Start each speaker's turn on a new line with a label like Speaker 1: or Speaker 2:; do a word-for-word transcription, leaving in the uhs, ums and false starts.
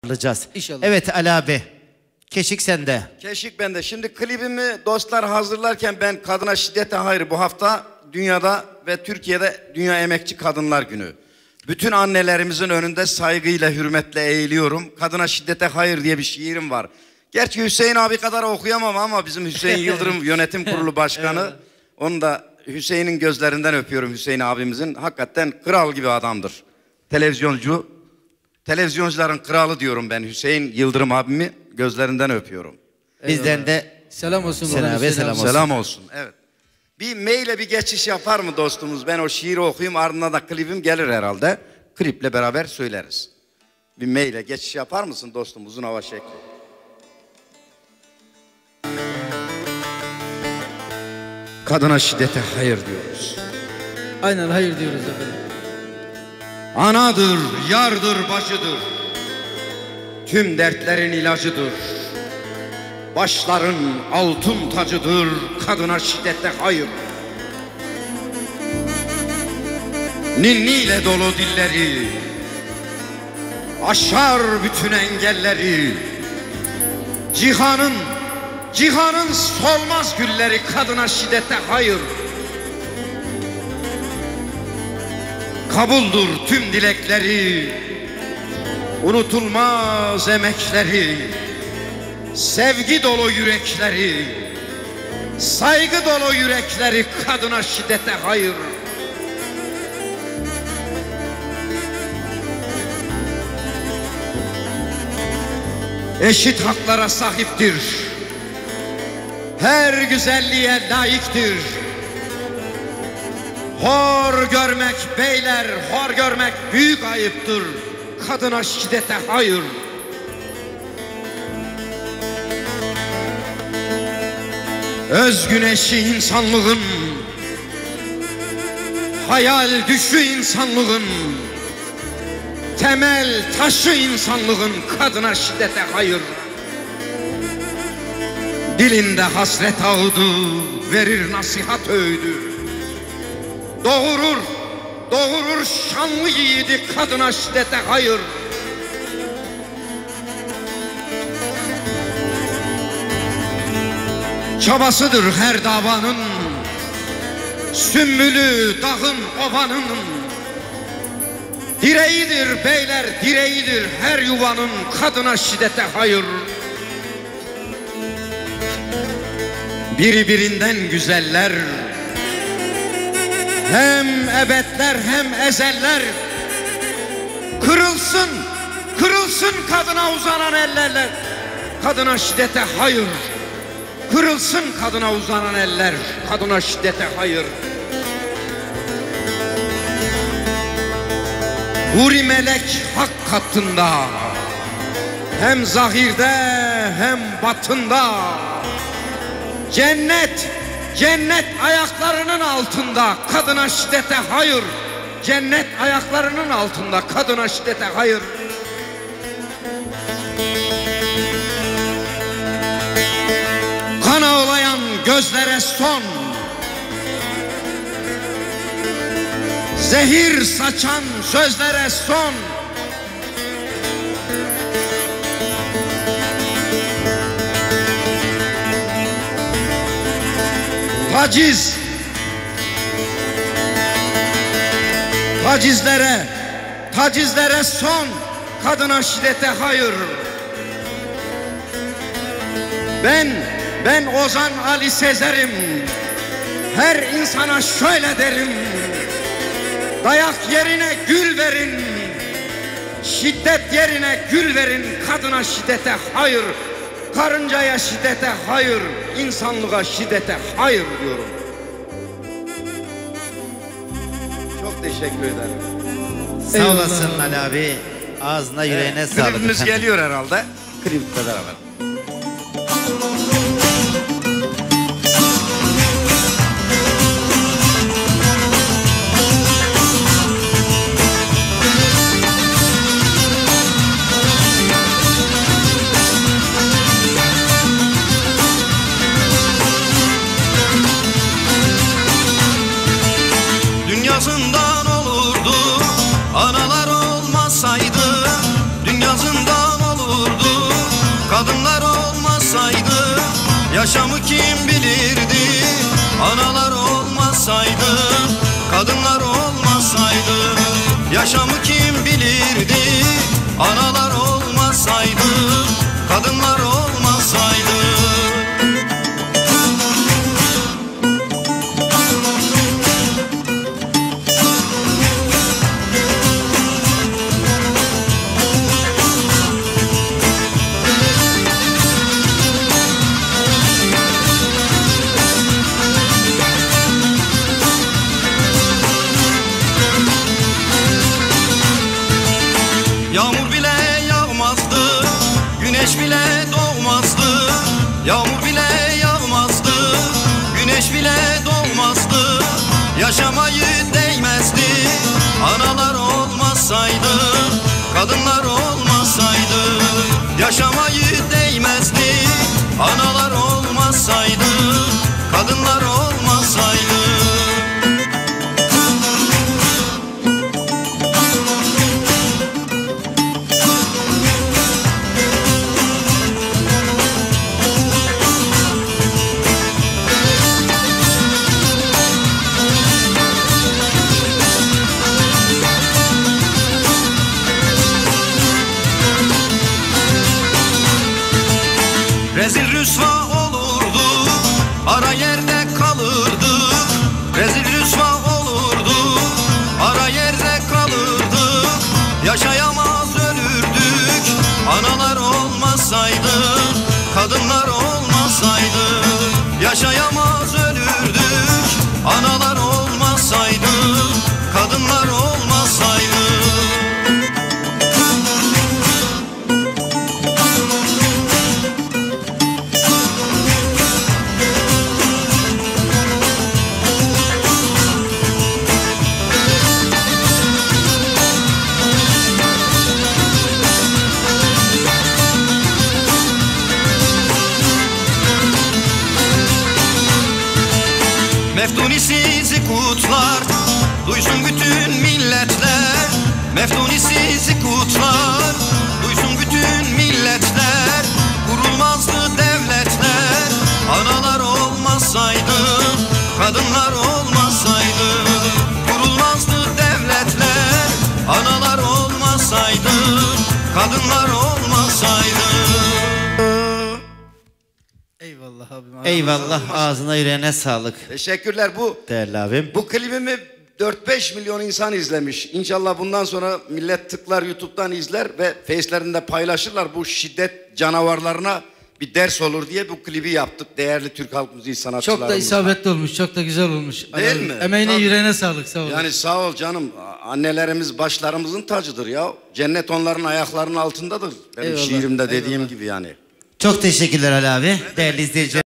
Speaker 1: alacağız.
Speaker 2: İnşallah.
Speaker 1: Evet Ali abi. Keşik sende.
Speaker 3: Keşik bende. Şimdi klibimi dostlar hazırlarken ben kadına şiddete hayır bu hafta dünyada ve Türkiye'de Dünya Emekçi Kadınlar Günü. Bütün annelerimizin önünde saygıyla, hürmetle eğiliyorum. Kadına şiddete hayır diye bir şiirim var. Gerçi Hüseyin abi kadar okuyamam ama bizim Hüseyin Yıldırım Yönetim Kurulu Başkanı. Evet. Onu da Hüseyin'in gözlerinden öpüyorum, Hüseyin abimizin. Hakikaten kral gibi adamdır. Televizyoncu, televizyoncuların kralı diyorum ben Hüseyin Yıldırım abimi gözlerinden öpüyorum.
Speaker 1: Bizden de
Speaker 2: selam olsun.
Speaker 1: Selam,
Speaker 2: selam,
Speaker 1: selam olsun.
Speaker 3: Selam olsun. Evet. Bir maile bir geçiş yapar mı dostumuz? Ben o şiiri okuyayım, ardından da klibim gelir herhalde. Kliple beraber söyleriz. Bir maile geçiş yapar mısın dostum, uzun hava şekli? Kadına şiddete hayır diyoruz.
Speaker 2: Aynen hayır diyoruz efendim.
Speaker 3: Anadır, yardır, bacıdır. Tüm dertlerin ilacıdır. Başların altın tacıdır. Kadına şiddete hayır. Ninniyle dolu dilleri aşar bütün engelleri. Cihanın Cihanın solmaz gülleri. Kadına şiddete hayır. Kabuldur tüm dilekleri, unutulmaz emekleri, sevgi dolu yürekleri, saygı dolu yürekleri. Kadına şiddete hayır. Eşit haklara sahiptir, her güzelliğe layıktır. Hor görmek beyler, hor görmek büyük ayıptır. Kadına şiddete hayır. Öz güneşi insanlığın, hayal düşü insanlığın, temel taşı insanlığın. Kadına şiddete hayır. Dilinde hasret ağıdı, verir nasihat öğüdü. Doğurur, doğurur şanlı yiğidi. Kadına şiddete hayır. Çabasıdır her davanın, sümbülü dağın ovanın. Direğidir beyler, direğidir her yuvanın. Kadına şiddete hayır. Biri birinden güzeller, hem ebedler hem ezeller. Kırılsın, kırılsın kadına uzanan ellerle. Kadına şiddete hayır. Kırılsın kadına uzanan eller. Kadına şiddete hayır. Huri melek hak katında, hem zahirde hem batında. Cennet, cennet ayaklarının altında. Kadına şiddete hayır. Cennet ayaklarının altında. Kadına şiddete hayır. Kan ağlayan gözlere son, zehir saçan sözlere son. Taciz, tacizlere, tacizlere son. Kadına şiddete hayır. Ben, ben Ozan Ali Sezer'im. Her insana şöyle derim: dayak yerine gül verin, şiddet yerine gül verin. Kadına şiddete hayır. Karıncaya şiddete hayır, insanlığa şiddete hayır diyorum. Çok teşekkür ederim.
Speaker 1: sağ Eyvallah. Olasın Ali abi. Ağzına yüreğine evet, sağlık.
Speaker 3: Klibimiz geliyor herhalde. Kliple beraber.
Speaker 4: Dünyasından olurdu analar olmasaydı, dünyasından olurdu
Speaker 3: Yaşamı kim bilirdi? Analar olmasaydı, kadınlar olmasaydı. Yaşamı kim bilirdi? Analar olmasaydı, kadınlar olmasaydı. Yağmur bile yağmazdı, güneş bile doğmazdı. Yağmur bile yağmazdı, güneş bile doğmazdı. Yaşamayı değmezdi, analar olmasaydı, kadınlar olmasaydı. Yaşamayı değmezdi, analar olmasaydı, kadınlar olmasaydı. Rezil rüsva olurdu, ara yerde kalırdık. Rezil rüsva olurdu, ara yerde kalırdık. Yaşayamaz ölürdük, analar olmasaydı, kadınlar olmasaydı. Yaşayamaz ölürdük, analar olmasaydı, kadınlar olmasaydı. Meftuni sizi kutlar, duysun bütün milletler. Meftuni sizi kutlar, duysun bütün milletler. Kurulmazdı devletler, analar olmasaydı, kadınlar olmasaydı. Kurulmazdı devletler, analar olmasaydı, kadınlar olmasaydı.
Speaker 2: Eyvallah abim.
Speaker 1: Eyvallah, ağzına yüreğine sağlık.
Speaker 3: Teşekkürler. Bu
Speaker 1: Değerli abim.
Speaker 3: Bu klibimi dört beş milyon insan izlemiş. İnşallah bundan sonra millet tıklar, YouTube'dan izler ve Face'lerinde paylaşırlar. Bu şiddet canavarlarına bir ders olur diye bu klibi yaptık. Değerli Türk halk müziği sanatçılarımızla.
Speaker 2: Çok da isabetli olmuş, çok da güzel olmuş.
Speaker 3: Değil
Speaker 2: Ali
Speaker 3: mi?
Speaker 2: abi. Emeğine,
Speaker 3: Tabii.
Speaker 2: yüreğine sağlık, sağ olun.
Speaker 3: Yani sağ ol canım. Annelerimiz başlarımızın tacıdır ya. Cennet onların ayaklarının altındadır. Benim
Speaker 2: Eyvallah,
Speaker 3: şiirimde dediğim
Speaker 2: eyvallah.
Speaker 3: gibi yani.
Speaker 1: Çok teşekkürler Ali abi. Değerli izleyiciler.